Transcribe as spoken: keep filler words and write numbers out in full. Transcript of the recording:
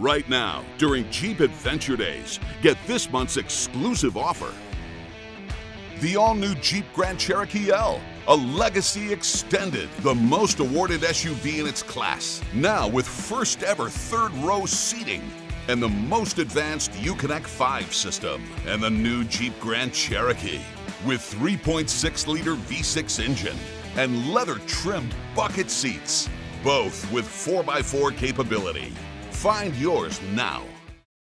Right now, during Jeep Adventure Days, get this month's exclusive offer. The all-new Jeep Grand Cherokee L, a Legacy Extended, the most awarded S U V in its class. Now with first ever third row seating and the most advanced Uconnect five system. And the new Jeep Grand Cherokee with three point six liter V six engine and leather-trimmed bucket seats, both with four by four capability. Find yours now.